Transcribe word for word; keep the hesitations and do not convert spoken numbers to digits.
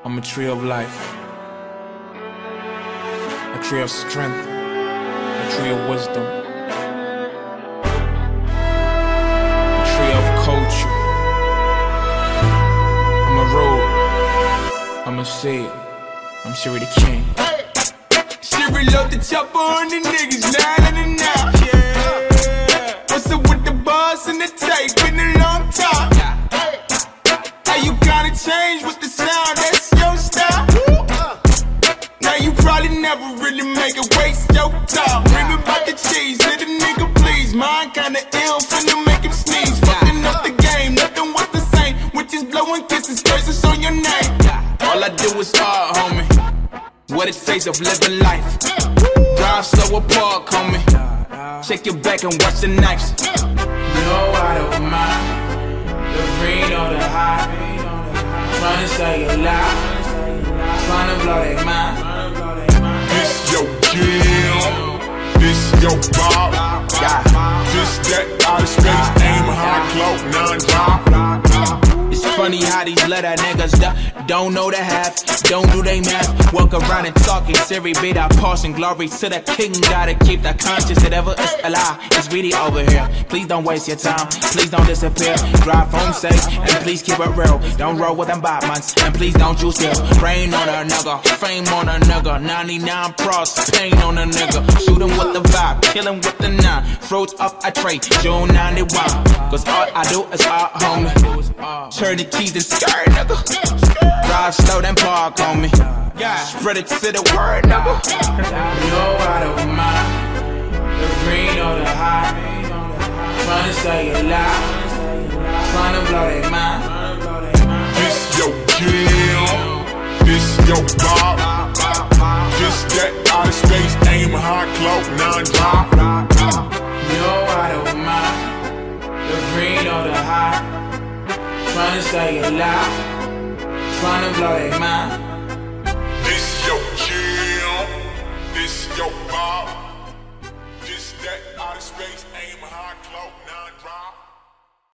I'm a tree of life, a tree of strength, a tree of wisdom, a tree of culture. I'm a road, I'm a seed, I'm Siri the King. Siri load the chopper on the niggas, nine and out, yeah. What's up with the bars and the tape in a long time? How you gotta change with the sound, that's your style. Now you probably never really make it waste your time. Bring me back the cheese, let a nigga please. Mine kinda ill, finna make him sneeze. Fucking up the game, nothing was the same. Witches blowing kisses, curses on your name. All I do is art, homie. What it takes of living life. Drive slow apart, homie. Check your back and watch the knives. No, I don't mind the green or the high. Tryna stay alive, tryna blow their mind. This your kill, this your ball. This that outer space, aim high, cloak, non-drop. It's funny how these letter niggas do, don't know the half, don't do they math. Walk around and talking Siri, be that passing glory to the king. Gotta keep the conscience that ever is alive. It's really over here. Please don't waste your time, please don't disappear. Drive home safe and please keep it real. Don't roll with them Batmans and please don't you steal. Rain on a nigga, fame on a nigga, ninety-nine pros, pain on a nigga. Shoot him with the vibe, kill him with the nine. Fruits up a tray, June ninety-one. Cause all I do is art, homie. Turn the keys and skirt, nigga. Drive slow, then park on me. Spread it to the word, nigga. No, I don't mind the green or the high. Tryna stay alive, tryna blow their mind. This your kill, this your ball. This that outer space, aim high, cloak, non-drop. No, I don't mind the green or the high. Tryna stay alive, tryna blow their mind. This your kill, this your ball.